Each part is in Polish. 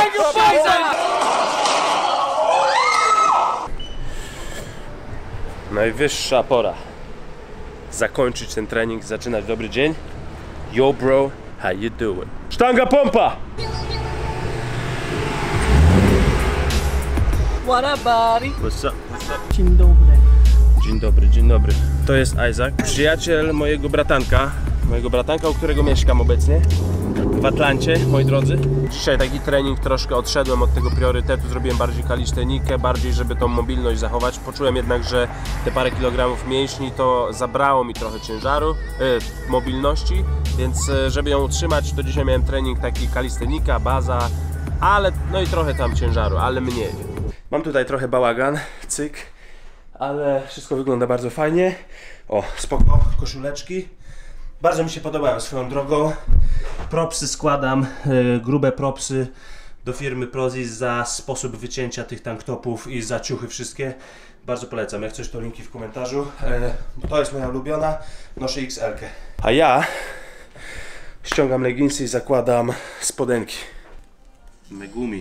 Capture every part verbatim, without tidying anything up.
Najwyższa pora zakończyć ten trening, zaczynać dobry dzień. Yo bro, how you doing? Sztanga pompa! What up, buddy? What's up? What's up? Dzień dobry. Dzień dobry, dzień dobry. To jest Isaac, przyjaciel mojego bratanka. Mojego bratanka, u którego mieszkam obecnie w Atlancie, moi drodzy. Dzisiaj taki trening, troszkę odszedłem od tego priorytetu, zrobiłem bardziej kalistenikę, bardziej żeby tą mobilność zachować. Poczułem jednak, że te parę kilogramów mięśni to zabrało mi trochę ciężaru, yy, mobilności, więc yy, żeby ją utrzymać, to dzisiaj miałem trening taki kalistenika, baza, ale no i trochę tam ciężaru, ale mniej. Mam tutaj trochę bałagan, cyk, ale wszystko wygląda bardzo fajnie. O, spoko, koszuleczki. Bardzo mi się podobają swoją drogą. Propsy składam, yy, grube propsy do firmy Prozis za sposób wycięcia tych tanktopów i za ciuchy wszystkie. Bardzo polecam, jak coś to linki w komentarzu. Yy, to jest moja ulubiona, noszę X L-kę. A ja ściągam leginsy i zakładam spodenki. Megumi.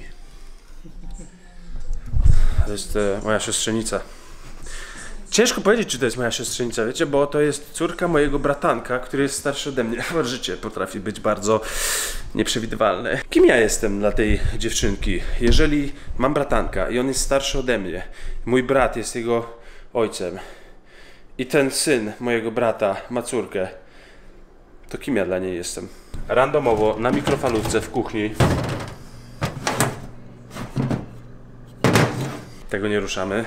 To jest e, moja siostrzenica. Ciężko powiedzieć, czy to jest moja siostrzenica, wiecie, bo to jest córka mojego bratanka, który jest starszy ode mnie. Życie potrafi być bardzo nieprzewidywalne. Kim ja jestem dla tej dziewczynki? Jeżeli mam bratanka i on jest starszy ode mnie, mój brat jest jego ojcem i ten syn mojego brata ma córkę, to kim ja dla niej jestem? Randomowo na mikrofalówce w kuchni. Tego nie ruszamy.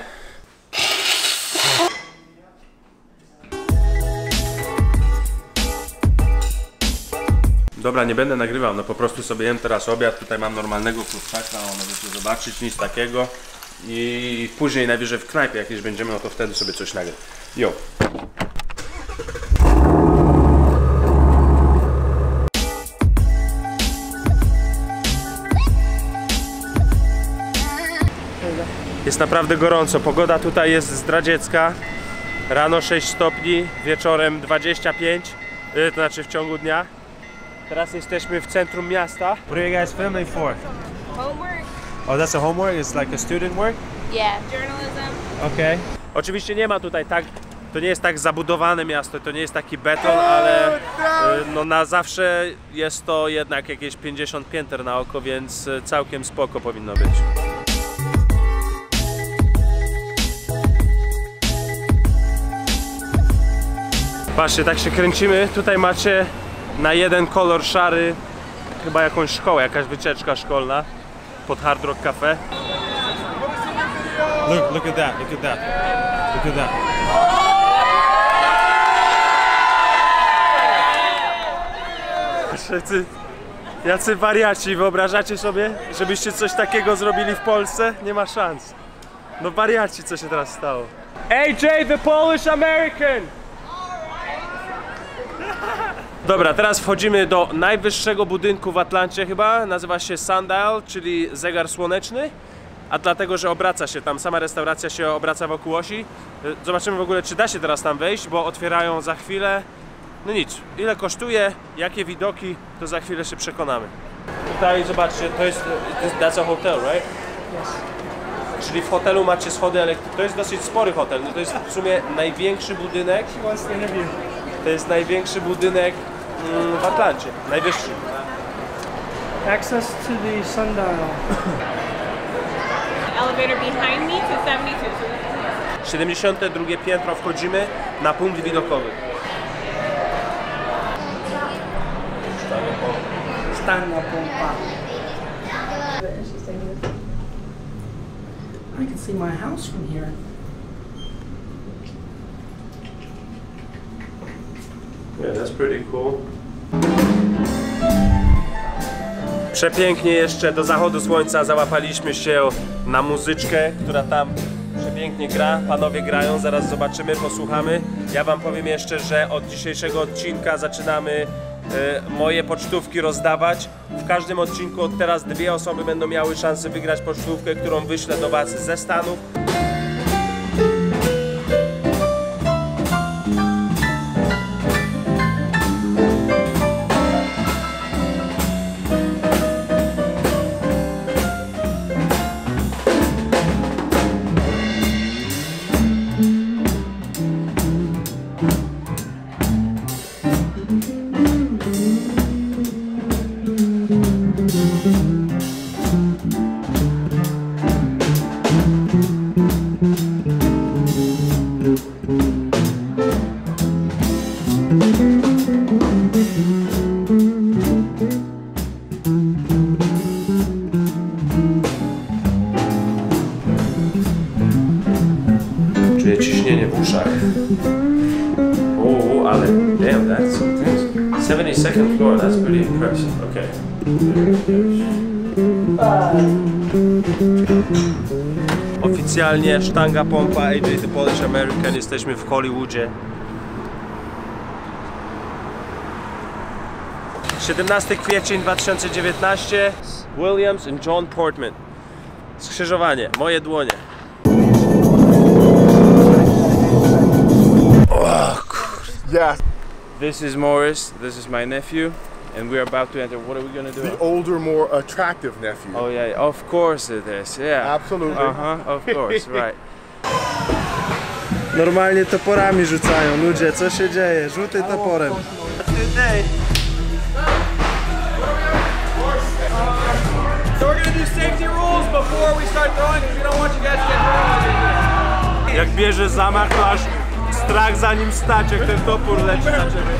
Dobra, nie będę nagrywał, no po prostu sobie jem teraz obiad. Tutaj mam normalnego kurczaka, o, możecie zobaczyć, nic takiego. I później najwyżej w knajpie jakieś będziemy, no to wtedy sobie coś nagram. Jo. Jest naprawdę gorąco, pogoda tutaj jest zdradziecka. Rano sześć stopni, wieczorem dwadzieścia pięć, to znaczy w ciągu dnia. Teraz jesteśmy w centrum miasta. What are you guys filming for? Homework. Oh, that's a homework? It's like a student work? Yeah, journalism. Okay. Oczywiście nie ma tutaj tak, to nie jest tak zabudowane miasto, to nie jest taki beton, ale no na zawsze jest to jednak jakieś pięćdziesiąt pięter na oko, więc całkiem spoko powinno być. Patrzcie, tak się kręcimy, tutaj macie na jeden kolor szary chyba jakąś szkołę, jakaś wycieczka szkolna pod Hard Rock Cafe. Look, look at that, look at that, look at that. Jacy, jacy wariaci, wyobrażacie sobie, żebyście coś takiego zrobili w Polsce? Nie ma szans. No wariaci, co się teraz stało. A J, the Polish American! Dobra, teraz wchodzimy do najwyższego budynku w Atlancie chyba, nazywa się Sundial, czyli zegar słoneczny, a dlatego, że obraca się tam, sama restauracja się obraca wokół osi. Zobaczymy w ogóle, czy da się teraz tam wejść, bo otwierają za chwilę. No nic, ile kosztuje, jakie widoki, to za chwilę się przekonamy. Tutaj zobaczcie, to jest, that's a hotel, right? Yes. Czyli w hotelu macie schody elektryczne, to jest dosyć spory hotel, no to jest w sumie największy budynek. To jest największy budynek w Atlancie, najwyższy. Access to the sundial. Elevator behind me to seventy-two. siedemdziesiąte drugie piętro, wchodzimy na punkt widokowy. Sztanga pompa. I can see my house from here. Yeah, that's pretty cool. Przepięknie jeszcze do zachodu słońca załapaliśmy się na muzyczkę, która tam przepięknie gra. Panowie grają, zaraz zobaczymy, posłuchamy. Ja wam powiem jeszcze, że od dzisiejszego odcinka zaczynamy y, moje pocztówki rozdawać. W każdym odcinku od teraz dwie osoby będą miały szansę wygrać pocztówkę, którą wyślę do was ze Stanów. second floor, that's pretty impressive. Okay. Oficjalnie sztanga pompa A J The Polish American, jesteśmy w Hollywoodzie. siedemnastego kwietnia dwa tysiące dziewiętnastego, Williams and John Portman. Skrzyżowanie, moje dłonie. Oh, Yes. this is Morris, this is my nephew, and we're about to enter. What are we gonna do? The older, more attractive nephew. Oh yeah, of course it is, yeah. Absolutely. Uh-huh, of course, right. Normalnie toporami rzucają, ludzie, co się dzieje? Rzuty toporem. Today. So we're gonna do safety rules before we start throwing, because we don't want you guys to get hurt. Jak bierze zamach, to aż strach za nim stać, jak ten topór leci za ciebie.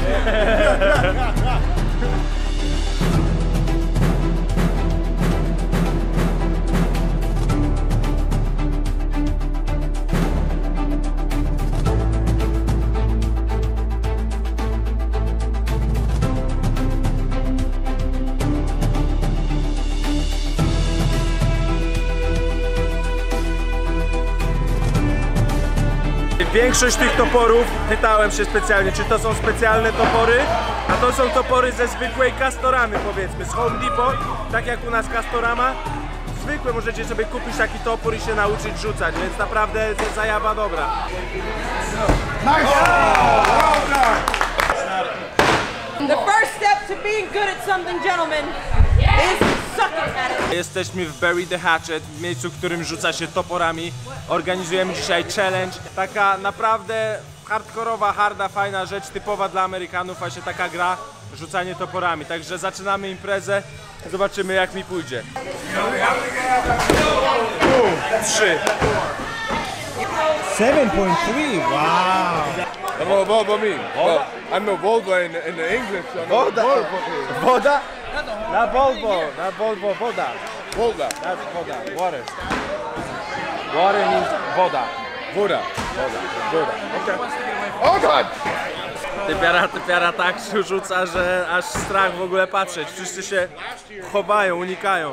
Większość tych toporów, pytałem się specjalnie, czy to są specjalne topory, a to są topory ze zwykłej Castoramy, powiedzmy, z Home Depot, tak jak u nas Castorama. Zwykłe możecie sobie kupić taki topór i się nauczyć rzucać, więc naprawdę zajawa dobra. The first step to being good at something, gentlemen, is sucking at it. Jesteśmy w Bury the Hatchet, w miejscu, w którym rzuca się toporami. Organizujemy dzisiaj challenge. Taka naprawdę hardkorowa, harda, fajna rzecz, typowa dla Amerykanów, właśnie taka gra, rzucanie toporami. Także zaczynamy imprezę, zobaczymy jak mi pójdzie. Trzy. seven point three, wow! What, what, what mean? Well, I know Volvo in, in the English. I know Woda? Woda? Na Volvo, na Volvo, woda. Volvo. That's woda, water. Water means woda. Voda. Woda, woda. Oh God! Typiara, typiara tak się rzuca, że aż strach w ogóle patrzeć. Wszyscy się chowają, unikają.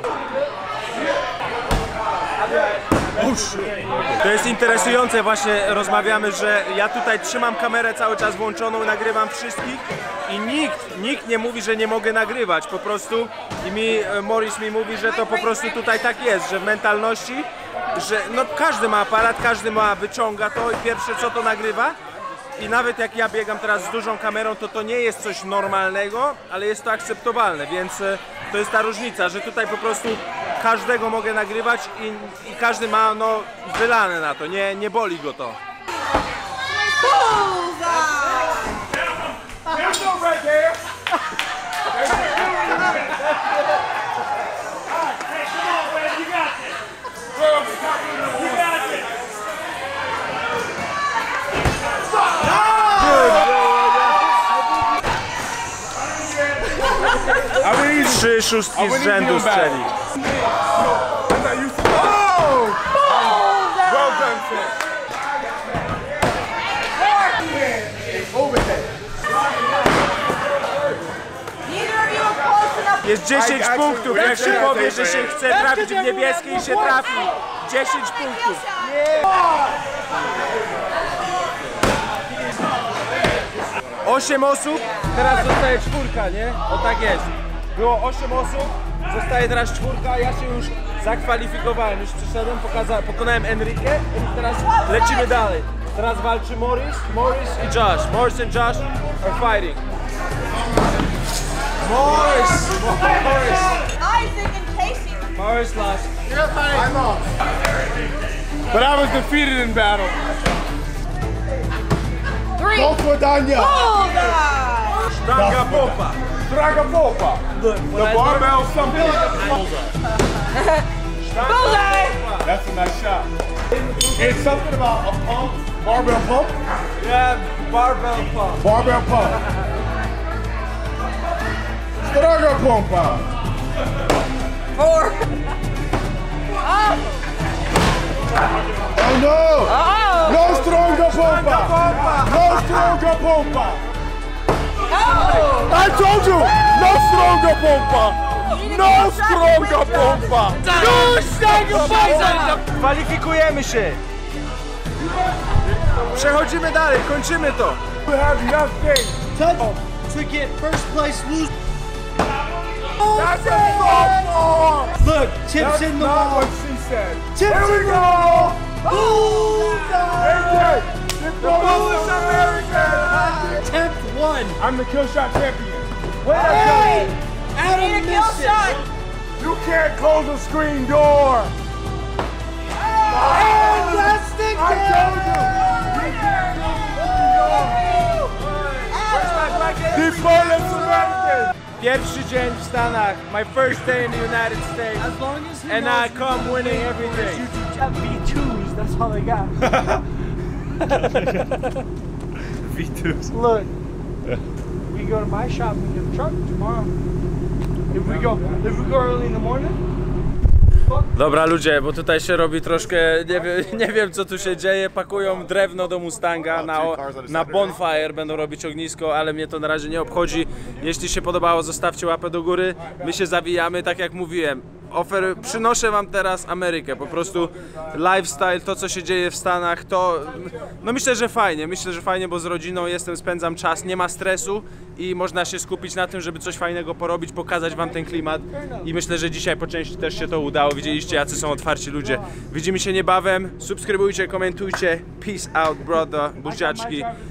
To jest interesujące, właśnie rozmawiamy, że ja tutaj trzymam kamerę cały czas włączoną, nagrywam wszystkich i nikt, nikt nie mówi, że nie mogę nagrywać, po prostu i mi, Morris mi mówi, że to po prostu tutaj tak jest, że w mentalności, że no każdy ma aparat, każdy ma, wyciąga to i pierwsze co to nagrywa. I nawet jak ja biegam teraz z dużą kamerą, to to nie jest coś normalnego, ale jest to akceptowalne, więc to jest ta różnica, że tutaj po prostu każdego mogę nagrywać i, i każdy ma no wylane na to, nie, nie boli go to. Trzy szóstki z rzędu strzelić. Jest dziesięć punktów, jak się powie, że się chce trafić w niebieskie i się trafi. dziesięć punktów. osiem osób, teraz zostaje czwórka, nie? O tak jest. Było osiem osób, zostaje teraz czwórka, ja się już zakwalifikowałem, już przyszedłem, pokaza pokonałem Enrique i teraz lecimy dalej. Teraz walczy Morris, Morris i Josh. Morris and Josh are fighting. Morris! Morris! Isaac and Casey. Morris lost. I lost. But I was defeated in battle. Three. Go for Danya. Bullseye. Sztanga pompa. Draga Popa. The barbell something. Bullseye. That's a nice shot. It's something about a pump. Barbell pump? Yeah, barbell pump. Barbell pump. Draga Pompa. Four. Oh. Oh no! Oh. No stronger pompa! No stronger pompa! I told you! No stronga pompa! No stronga pompa! Kwalifikujemy się! Przechodzimy dalej, kończymy to! You have nothing! To get first place lose. That's a sophomore! Look, tips That's in the not wall. what she said. Tips Here we in the go! wall. A J! The bonus American! Tenth one. I'm the kill shot champion. Hey! Need a Adam kill missed shot. it. You can't close the screen door! Hey, plastic I told you! You can't close the screen door! The bonus American! Pierwszy dzień w Stanach. My first day in the United States. As long as he And knows I come winning everything. you got V twos, that's all they got. V twos. Look, we go to my shop and get a truck tomorrow. If we go, if we go early in the morning. Dobra ludzie, bo tutaj się robi troszkę, nie wiem, nie wiem co tu się dzieje, pakują drewno do Mustanga na, na bonfire, będą robić ognisko, ale mnie to na razie nie obchodzi. Jeśli się podobało, zostawcie łapę do góry, my się zawijamy, tak jak mówiłem. Ofer, przynoszę wam teraz Amerykę, po prostu lifestyle, to co się dzieje w Stanach, to no myślę, że fajnie, myślę, że fajnie, bo z rodziną jestem, spędzam czas, nie ma stresu i można się skupić na tym, żeby coś fajnego porobić, pokazać wam ten klimat i myślę, że dzisiaj po części też się to udało, widzieliście jacy są otwarci ludzie. Widzimy się niebawem, subskrybujcie, komentujcie, peace out brother, buziaczki.